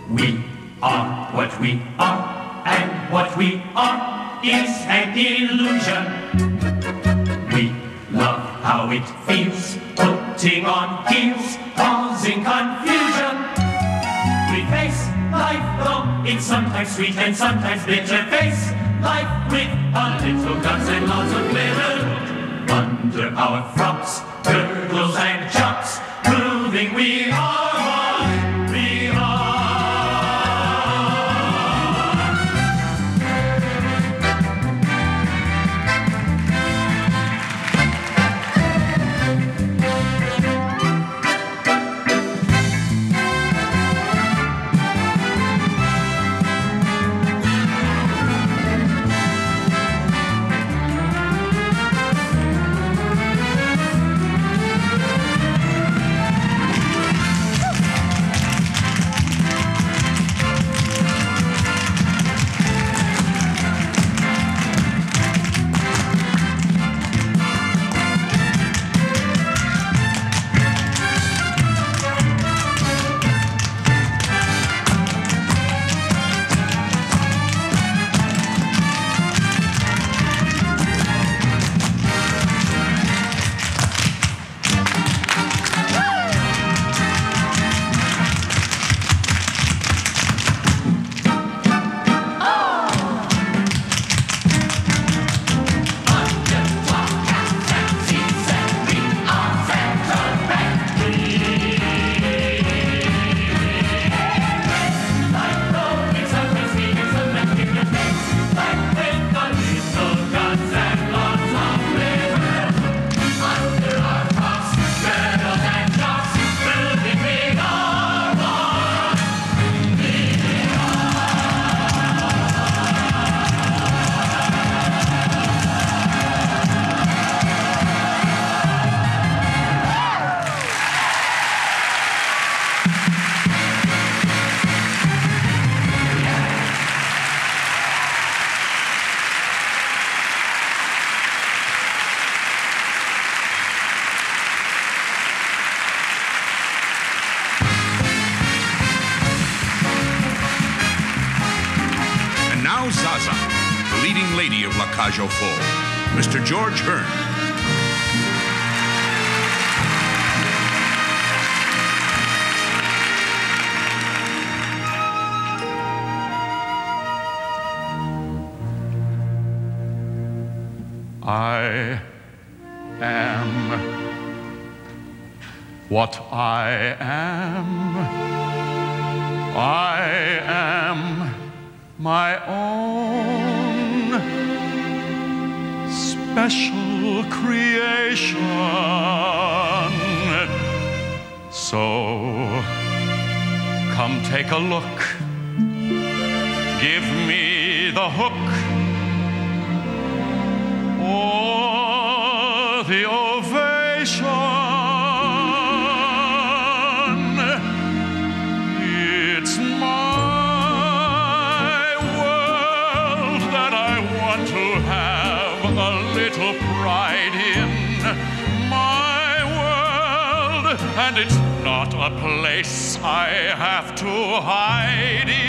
We are what we are, and what we are is an illusion. We love how it feels, putting on heels, causing confusion. We face life though it's sometimes sweet and sometimes bitter. Face life with a little guts and lots of glitter. Under our frocks, girdles and chops, proving we are what we are. Aux Folles, Mr. George Hearn. I am what I am. I am my own special creation. So come take a look, give me the hook or the ovation. It's my world that I want to have a little pride in. My world, and it's not a place I have to hide in.